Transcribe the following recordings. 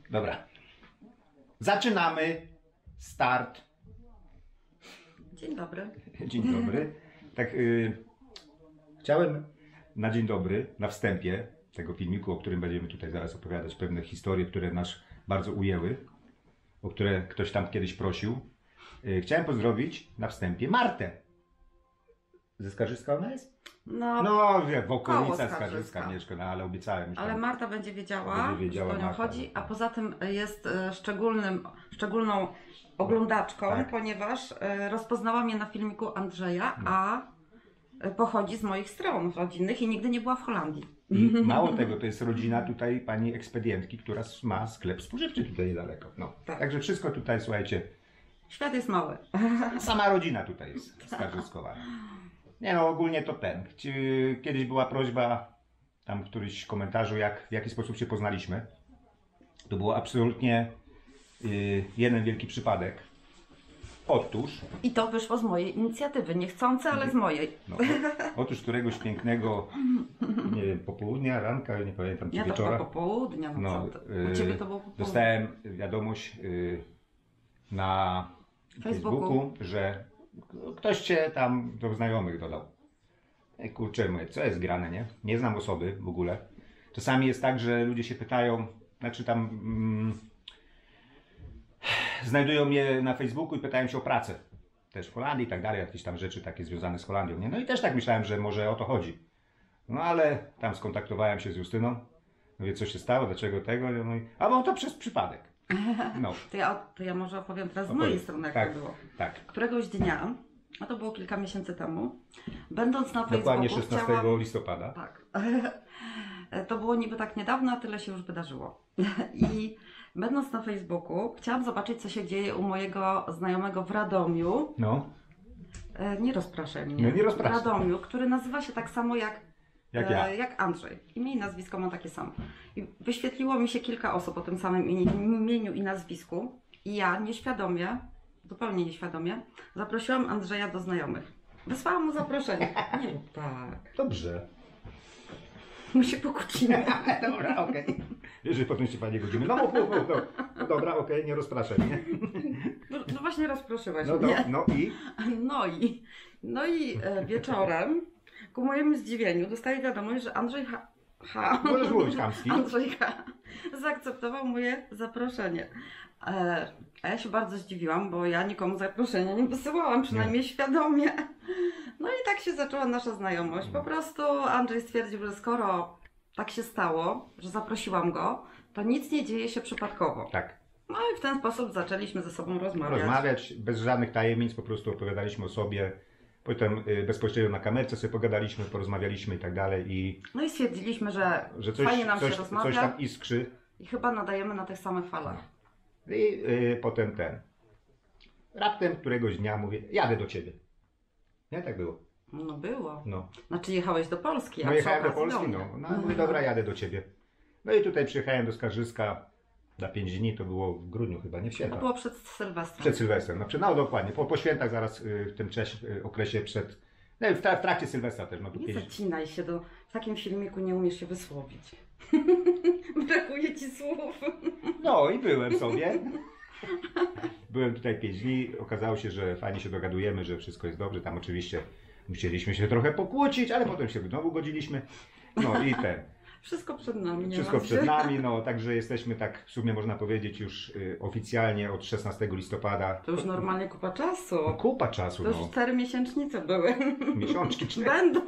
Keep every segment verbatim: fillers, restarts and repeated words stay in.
Dobra. Zaczynamy. Start. Dzień dobry. Dzień dobry. Tak, y, chciałem na dzień dobry, na wstępie tego filmiku, o którym będziemy tutaj zaraz opowiadać, pewne historie, które nas bardzo ujęły, o które ktoś tam kiedyś prosił. Y, chciałem pozdrowić na wstępie Martę. Ze Skarżyska ona jest? No, No, wie, w okolicach Skarżyska. Skarżyska mieszka, no, ale obiecałem. Już ale tam, Marta będzie wiedziała, będzie wiedziała że o nią Marta. chodzi, a poza tym jest e, szczególnym, szczególną oglądaczką, Tak. ponieważ e, rozpoznała mnie na filmiku Andrzeja, a e, pochodzi z moich stron rodzinnych i nigdy nie była w Holandii. I mało tego, to jest rodzina tutaj pani ekspedientki, która ma sklep spożywczy tutaj niedaleko. No. Tak. Także wszystko tutaj, słuchajcie, Świat jest mały. sama rodzina tutaj jest skarżyskowa. Nie no, ogólnie to ten. Kiedyś była prośba, tam w którymś komentarzu, jak, w jaki sposób się poznaliśmy. To było absolutnie y, jeden wielki przypadek. Otóż, I to wyszło z mojej inicjatywy, niechcące, ale z mojej. no, o, otóż któregoś pięknego, nie wiem, popołudnia, ranka, nie pamiętam, czy Ja to wieczora. chyba popołudnia, no, No, co ty? U Ciebie to było popołudnie. dostałem wiadomość y, na Facebooku. Facebooku, że ktoś cię tam do znajomych dodał. Ej, kurczę, mówię, co jest grane, nie? Nie znam osoby w ogóle. Czasami jest tak, że ludzie się pytają, znaczy tam mm, znajdują mnie na Facebooku i pytają się o pracę. Też w Holandii i tak dalej, jakieś tam rzeczy takie związane z Holandią, nie? No i też tak myślałem, że może o to chodzi. No ale tam skontaktowałem się z Justyną. Mówię, co się stało, dlaczego tego? No i, a bo to przez przypadek. No. To ja, to ja może opowiem teraz z Opowiedz. mojej strony, jak Tak, to było. tak. Któregoś dnia, a to było kilka miesięcy temu, będąc na Facebooku, Dokładnie szesnastego chciałam... listopada. Tak. To było niby tak niedawno, a tyle się już wydarzyło. I będąc na Facebooku, chciałam zobaczyć, co się dzieje u mojego znajomego w Radomiu. No. E, Nie rozpraszaj mnie. No nie rozpraszaj. W Radomiu, który nazywa się tak samo jak, Jak e, ja. jak Andrzej. Imię i nazwisko ma takie samo. I wyświetliło mi się kilka osób o tym samym imieniu, imieniu i nazwisku. I ja nieświadomie, zupełnie nieświadomie, zaprosiłam Andrzeja do znajomych. Wysłałam mu zaproszenie. Nie rób tak. Dobrze. My się pokłócimy. Dobra, okej. Okay. Wiesz, że potem się panie godzimy. No, mów, mów, mów, no. No dobra, okej, okay, nie rozpraszaj, nie? No, no właśnie rozproszyłeś No, no, mnie. no i? No i, no i e, wieczorem, ku mojemu zdziwieniu, dostaję wiadomość, że Andrzej H. H. Możesz mówić chamski. Andrzej H. zaakceptował moje zaproszenie. E, a ja się bardzo zdziwiłam, bo ja nikomu zaproszenia nie wysyłałam, przynajmniej Nie. świadomie. No i tak się zaczęła nasza znajomość. Po prostu Andrzej stwierdził, że skoro tak się stało, że zaprosiłam go, to nic nie dzieje się przypadkowo. Tak. No i w ten sposób zaczęliśmy ze sobą rozmawiać. Rozmawiać bez żadnych tajemnic, po prostu opowiadaliśmy o sobie. Potem y, bezpośrednio na kamerce sobie pogadaliśmy, porozmawialiśmy i tak dalej. I No i stwierdziliśmy, że, że coś, fajnie nam coś, się rozmawia coś tam iskrzy. i chyba nadajemy na tych samych falach. I y, potem ten. Raptem któregoś dnia mówię, jadę do ciebie. Nie, tak było. No było. No. Znaczy jechałeś do Polski, a No przy jechałem do okazji Polski, mnie. no. No mówię, dobra, jadę do ciebie. No i tutaj przyjechałem do Skarżyska na pięć dni, to było w grudniu chyba, nie w To święta. było przed Sylwestrem. Przed Sylwestrem, no, przed, no dokładnie, po, po świętach zaraz y, w tym czas, y, okresie przed, no i w, tra w trakcie Sylwestra też, no tu Nie pięć... zacinaj się, do, w takim filmiku nie umiesz się wysłowić. Brakuje ci słów. No i byłem sobie. Byłem tutaj pięć dni, okazało się, że fajnie się dogadujemy, że wszystko jest dobrze, tam oczywiście musieliśmy się trochę pokłócić, ale potem się znowu godziliśmy, no i ten. Wszystko przed nami. Nie Wszystko martw się. przed nami, no także jesteśmy tak w sumie można powiedzieć już y, oficjalnie od szesnastego listopada. To już normalnie kupa czasu. No, kupa czasu, To już no. cztery miesięcznice były. Miesiączki cztery. Będą.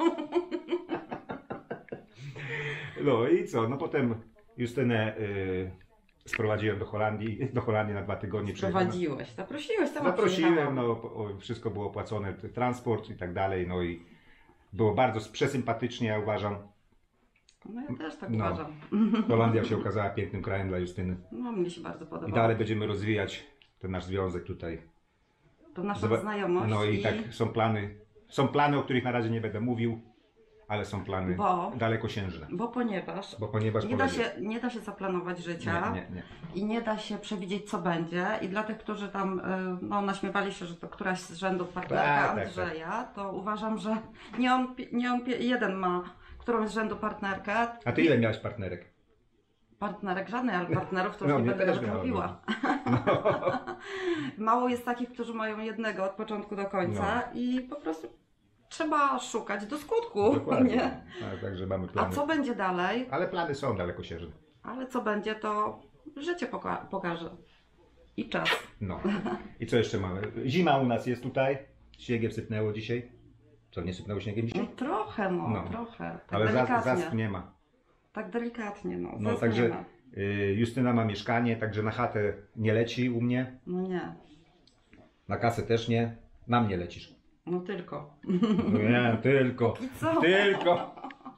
No i co, no potem Justynę y, sprowadziłem do Holandii, do Holandii na dwa tygodnie. Prowadziłeś, zaprosiłeś, sama Zaprosiłem, przyjechałam. no o, wszystko było opłacone, t- transport i tak dalej, no i było bardzo przesympatycznie, ja uważam. No ja też tak No. uważam. Holandia się okazała pięknym krajem dla Justyny. No mnie się bardzo podobało. I dalej będziemy rozwijać ten nasz związek tutaj. To nasza Zoba- znajomość. No i tak są plany, są plany, o których na razie nie będę mówił, ale są plany Bo- dalekosiężne. Bo ponieważ, Bo ponieważ nie, da powiedział- się, nie da się zaplanować życia Nie, nie, nie. i nie da się przewidzieć, co będzie. I dla tych, którzy tam y, no, naśmiewali się, że to któraś z rzędu partnerka Tak, tak, Andrzeja, to uważam, że nie on, pi- nie on pi- jeden ma którąś z rzędu partnerkę. A ty ile miałeś partnerek? partnerek żadnej, ale partnerów to już No, nie mnie będę też nawet miała mówiła. Mało jest takich, którzy mają jednego od początku do końca No. i po prostu trzeba szukać do skutku. Dokładnie. Nie? A, także mamy A plany. co będzie dalej? Ale plany są dalekosiężne. Ale co będzie, to życie poka- pokaże. I czas. No. I co jeszcze mamy? Zima u nas jest tutaj. Śniegiem sypnęło dzisiaj. Co, nie sypnęło śniegiem No, dzisiaj? trochę, no, No. trochę. Tak Ale zas, delikatnie. zasp nie ma. Tak delikatnie, no. No Zas także nie ma. y, Justyna ma mieszkanie, także na chatę nie leci u mnie. No nie, Na kasę też nie. Na mnie lecisz. no tylko. No nie, tylko. I co? Tylko.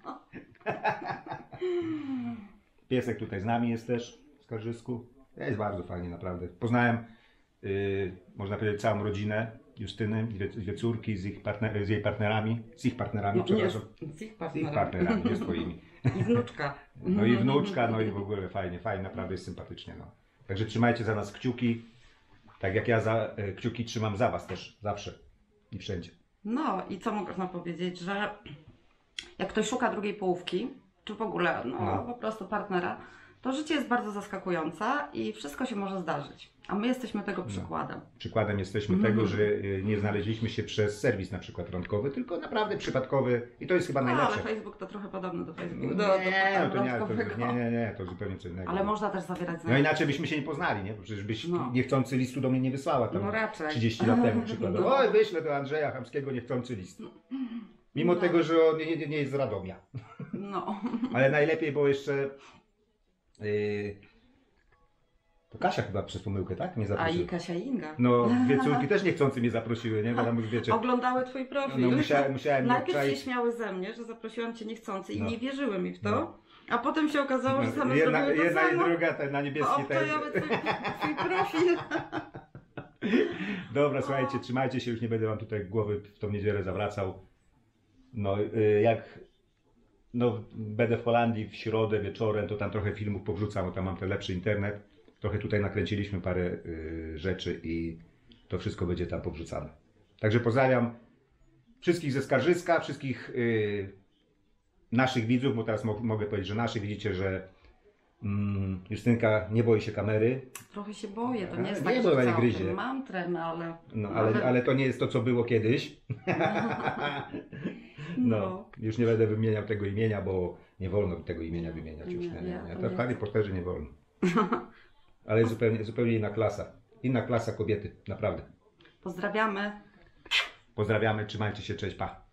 Piesek tutaj z nami jest też w Skarżysku. Jest bardzo fajnie, naprawdę. Poznałem, y, można powiedzieć, całą rodzinę Justyny, dwie, dwie córki z, ich partner, z jej partnerami, z ich partnerami, No, nie, przepraszam. z ich Z ich partnerami. partnerami, nie swoimi. I wnuczka. No i wnuczka, no i w ogóle fajnie, fajnie, naprawdę jest sympatycznie. No. Także trzymajcie za nas kciuki, tak jak ja za, y, kciuki trzymam za was też, zawsze i wszędzie. No i co można powiedzieć, że jak ktoś szuka drugiej połówki, czy w ogóle no, No. po prostu partnera, to życie jest bardzo zaskakujące i wszystko się może zdarzyć. A my jesteśmy tego przykładem. Przykładem jesteśmy Mhm. tego, że y, nie znaleźliśmy się przez serwis na przykład randkowy, tylko naprawdę przypadkowy i to jest chyba No, ale najlepsze. Facebook to trochę podobny do Nie, Facebooku. Do, do, no to nie, to, randkowego. nie, nie, nie, to zupełnie co innego. Ale można też zawierać No znajomych. inaczej byśmy się nie poznali, nie? Bo przecież byś No. niechcący listu do mnie nie wysłała tam No raczej. trzydzieści lat temu przykładowo. No. Oj, wyślę do Andrzeja Chamskiego niechcący list. Mimo No. tego, że on nie, nie, nie jest z Radomia. No. Ale najlepiej było jeszcze... Yy, to Kasia chyba przez pomyłkę, tak? Nie A zaprosiła. i Kasia i Inga. No, dwie córki też niechcący mnie zaprosiły, nie? Bo tam już wiecie... Oglądały twój profil. No musiałem, musiałem nie Najpierw się obczaić. śmiały ze mnie, że zaprosiłam cię niechcący i No. nie wierzyły mi w to. No. A potem się okazało, że same jedna zrobiły to jedna i samo. druga ten, na niebieski ten. Obczajały twój, twój profil. Dobra, słuchajcie, trzymajcie się, już nie będę wam tutaj głowy w tą niedzielę zawracał. No, y, jak no, będę w Holandii w środę wieczorem, to tam trochę filmów powrzucam, bo tam mam ten lepszy internet. Trochę tutaj nakręciliśmy parę y, rzeczy i to wszystko będzie tam powrzucane. Także pozdrawiam wszystkich ze Skarżyska, wszystkich y, naszych widzów, bo teraz mo mogę powiedzieć, że naszych. Widzicie, że mm, Justynka nie boi się kamery. Trochę się boję, to nie A, jest nie, tak, bo że ona nie całkiem. gryzie. Mam tremę, ale... No, ale, ale to nie jest to, co było kiedyś. No, No. już nie będę wymieniał tego imienia, bo nie wolno tego imienia wymieniać już. Nie, Nie, nie, ja nie. to To w nie Harry Potterze nie wolno. Ale jest zupełnie, zupełnie inna klasa. Inna klasa kobiety, naprawdę. Pozdrawiamy. Pozdrawiamy, trzymajcie się, cześć, pa.